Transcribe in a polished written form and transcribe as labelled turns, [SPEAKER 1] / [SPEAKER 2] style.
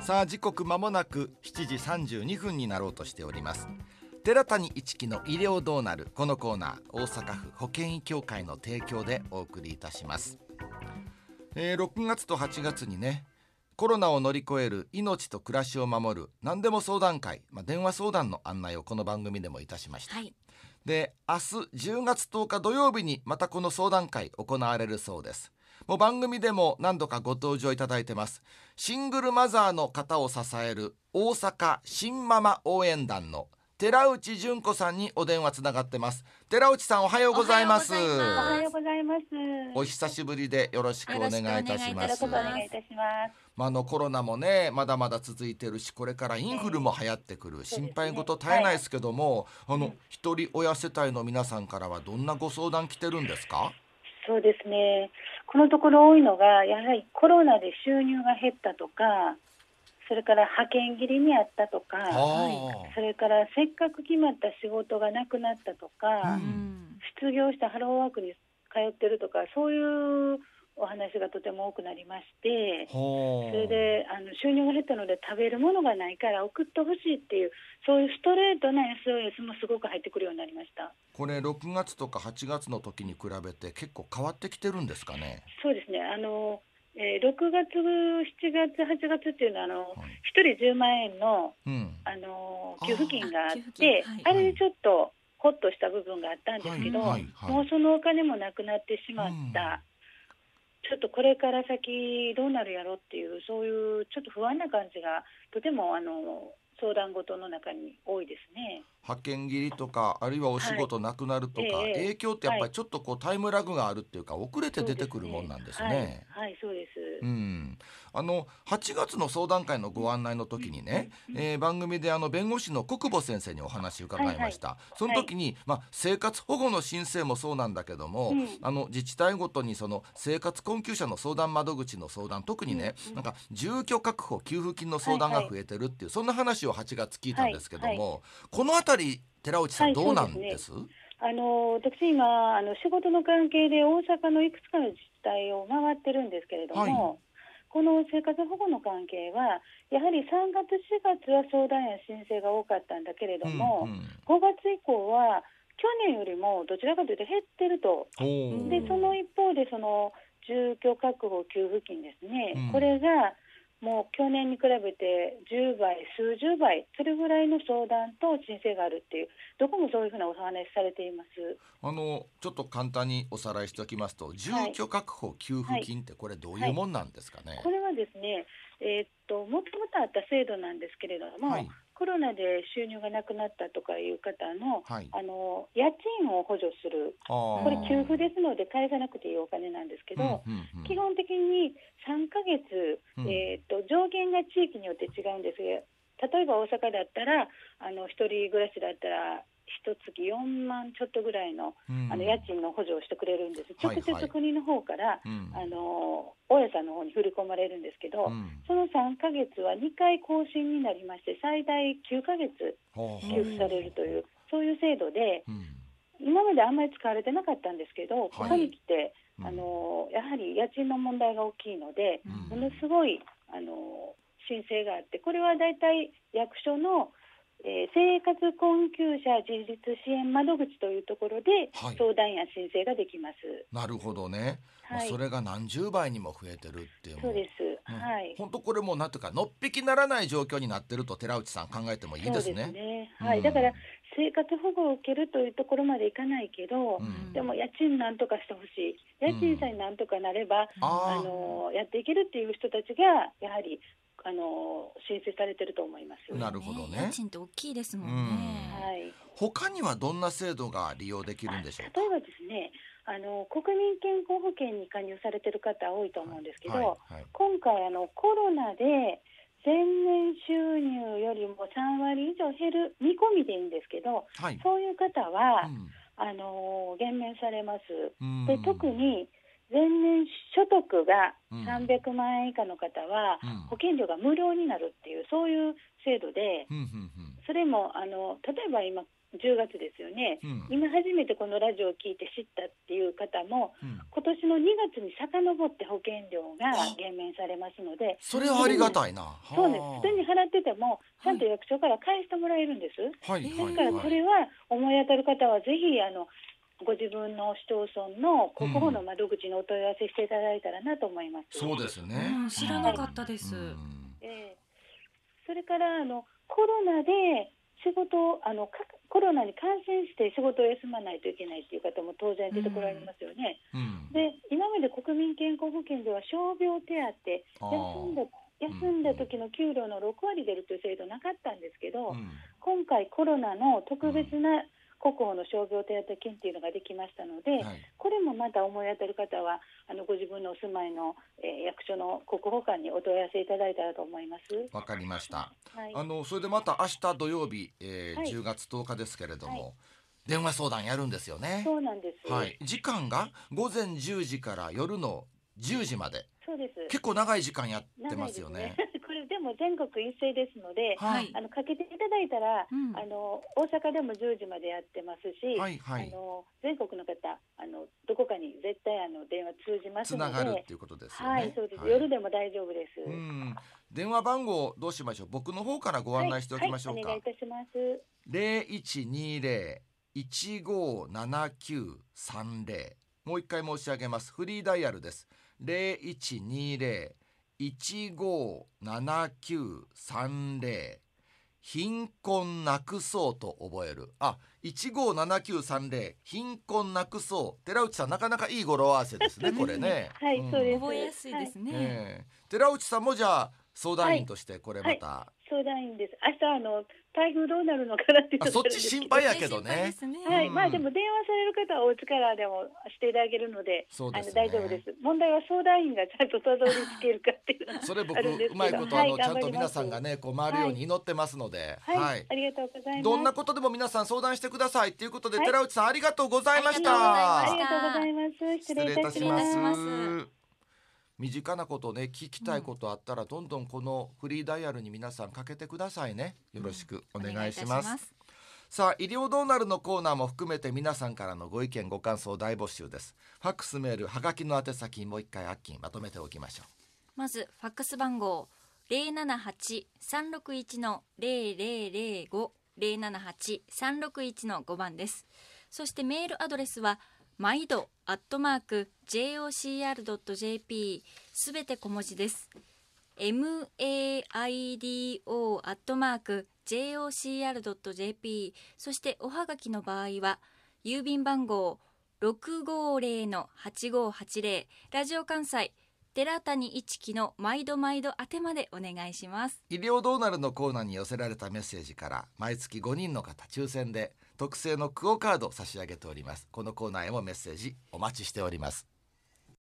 [SPEAKER 1] さあ時刻まもなく7時32分になろうとしております。寺谷一樹の医療どうなる、このコーナー大阪府保健医協会の提供でお送りいたします。6月と8月にね、コロナを乗り越える命と暮らしを守る何でも相談会、電話相談の案内をこの番組でもいたしました、で明日10月10日土曜日にまたこの相談会行われるそうです。もう番組でも何度かご登場いただいてます。シングルマザーの方を支える大阪新ママ応援団の寺内純子さんにお電話つながってます。寺内さん、おはようございます。
[SPEAKER 2] おはようございます。
[SPEAKER 1] お久しぶりでよろしくお願いいたします。
[SPEAKER 2] お願いいたします。
[SPEAKER 1] コロナもねまだまだ続いてるし、これからインフルも流行ってくる、心配事絶えないですけども、一人親世帯の皆さんからはどんなご相談来てるんですか？
[SPEAKER 2] そうですね、このところ多いのがやはりコロナで収入が減ったとか、それから派遣切りにあったとか、それからせっかく決まった仕事がなくなったとか、失業したハローワークに通ってるとか、そういうお話がとても多くなりまして、それで収入が減ったので食べるものがないから送ってほしいっていう、そういうストレートな SOS もすごく入ってくるようになりました。
[SPEAKER 1] これ6月とか8月の時に比べて結構変わってきてるんですかね？
[SPEAKER 2] そうですね、6月、7月、8月っていうのは1人10万円の、給付金があって、あれでちょっとホッとした部分があったんですけど、もうそのお金もなくなってしまった、ちょっとこれから先どうなるやろっていう、そういうちょっと不安な感じがとても相談事の中に多いですね。
[SPEAKER 1] 派遣切りとか、あるいはお仕事なくなるとか、影響ってやっぱりちょっとタイムラグがあるっていうか、遅れて出てくるもんなんですね。
[SPEAKER 2] はい、そうです。
[SPEAKER 1] 8月の相談会のご案内の時にね、番組で弁護士の国保先生にお話伺いました。その時に、生活保護の申請もそうなんだけども、自治体ごとにその生活困窮者の相談窓口の相談、特にね、なんか住居確保給付金の相談が増えてるっていう、そんな話を8月聞いたんですけども、このあたり寺内さんどうなんです？
[SPEAKER 2] 私今仕事の関係で大阪のいくつかの自治体を回ってるんですけれども、この生活保護の関係はやはり3月4月は相談や申請が多かったんだけれども、5月以降は去年よりもどちらかというと減ってると。でその一方でその住居確保給付金ですね、これがもう去年に比べて10倍、数十倍、それぐらいの相談と申請があるっていう、どこもそういうふうなお話されています。
[SPEAKER 1] ちょっと簡単におさらいしておきますと、住居確保給付金ってこれどういうもんなんですかね？
[SPEAKER 2] これはですね、もともとあった制度なんですけれども、コロナで収入がなくなったとかいう方の、家賃を補助する、これ給付ですので返さなくていいお金なんですけど、基本的に3ヶ月、上限が地域によって違うんですが、例えば大阪だったら一人暮らしだったら一月4万ちょっとぐらいの、家賃の補助をしてくれるんです。直接国の方から、大家さんの方に振り込まれるんですけど、その3ヶ月は2回更新になりまして、最大9ヶ月給付されるという、そういう制度で、今まであんまり使われてなかったんですけど、ここに来て、やはり家賃の問題が大きいので、ものすごい申請があって、これはだいたい役所の生活困窮者自立支援窓口というところで相談や申請ができます。
[SPEAKER 1] なるほどね、それが何十倍にも増えてるっていう。
[SPEAKER 2] そうです、
[SPEAKER 1] 本当これもなんていうかのっぴきならない状況になってると寺内さん考えてもいいですね。
[SPEAKER 2] そうですね、だから生活保護を受けるというところまでいかないけど、でも家賃なんとかしてほしい、家賃さえなんとかなれば、やっていけるっていう人たちがやはり申請されてると思います。
[SPEAKER 1] なるほどね。
[SPEAKER 3] 家賃って大きいですもんね。
[SPEAKER 1] 他にはどんな制度が利用できるんでしょうか？
[SPEAKER 2] 例えばですね、国民健康保険に加入されてる方多いと思うんですけど、今回コロナで前年収入よりも3割以上減る見込みでいいんですけど、そういう方は、減免されます。で特に前年所得が300万円以下の方は、保険料が無料になるっていう、そういう制度で、それも例えば今 10月ですよね、今初めてこのラジオを聞いて知ったっていう方も、今年の2月に遡って保険料が減免されますので、
[SPEAKER 1] それはありがたいな。
[SPEAKER 2] そうです。普通に払っててもちゃんと役所から返してもらえるんです。ですからこれは思い当たる方はぜひご自分の市町村の国保の窓口にお問い合わせしていただいたらなと思います。
[SPEAKER 1] そうですね。
[SPEAKER 3] 知らなかったです。
[SPEAKER 2] それからコロナで仕事コロナに感染して仕事を休まないといけないという方も当然出てこられますよね。で、今まで国民健康保険では傷病手当、休んだ時の給料の6割出るという制度なかったんですけど、今回コロナの特別な国保の傷病手当金というのができましたので、これもまた思い当たる方はご自分のお住まいの、役所の国保館にお問い合わせいただいたらと思います。
[SPEAKER 1] わかりました。それでまた明日土曜日、10月10日ですけれども、電話相談やるんですよね。
[SPEAKER 2] そうなんです。
[SPEAKER 1] 時間が午前10時から夜の10時まで。
[SPEAKER 2] そうです。
[SPEAKER 1] 結構長い時間やってますよね。
[SPEAKER 2] これでも全国一斉ですので、かけていただいたら、大阪でも10時までやってますし、全国の方どこかに絶対電話通じますので、
[SPEAKER 1] つながるっていうことですよね。
[SPEAKER 2] そうです。夜でも大丈夫です。
[SPEAKER 1] 電話番号どうしましょう。僕の方からご案内しておきましょうか。
[SPEAKER 2] お願いいたします。
[SPEAKER 1] 0120-157930、もう一回申し上げます。フリーダイヤルです。0120-157930、貧困なくそうと覚える。157930、貧困なくそう。寺内さん、なかなかいい語呂合わせですねこれね。
[SPEAKER 2] そうです。
[SPEAKER 3] 覚えやすいですね。
[SPEAKER 1] 寺内さんもじゃあ相談員としてこれまた、
[SPEAKER 2] 相談員です。明日台風どうなるのかなっていう
[SPEAKER 1] そっち心配やけどね。
[SPEAKER 2] まあでも電話される方はお力でもしていただけるので、大丈夫です。問題は相談員がちゃんとたどり着けるかっていうのは
[SPEAKER 1] それ僕うまいことちゃんと皆さんがねこう回るように祈ってますので、
[SPEAKER 2] ありがとうございます。
[SPEAKER 1] どんなことでも皆さん相談してくださいということで、寺内さんありがとうございました。
[SPEAKER 2] ありがとうございます。失礼いたします。
[SPEAKER 1] 身近なことね、聞きたいことあったらどんどんこのフリーダイヤルに皆さんかけてくださいね。よろしくお願いします。さあ、医療どうなるのコーナーも含めて皆さんからのご意見ご感想大募集です。ファックスメールはがきの宛先もう一回アッキンまとめておきましょう。
[SPEAKER 3] まずファックス番号 078-361-0005 078-361-5番です。そしてメールアドレスは毎度@jocr.jp、 すべて小文字です。maido@jocr.jp。 そしておはがきの場合は郵便番号 650-8580 ラジオ関西寺谷一樹の毎度毎度宛てまでお願いします。
[SPEAKER 1] 医療どうなるのコーナーに寄せられたメッセージから毎月5人の方抽選で特製のクオカードを差し上げております。このコーナーへもメッセージお待ちしております。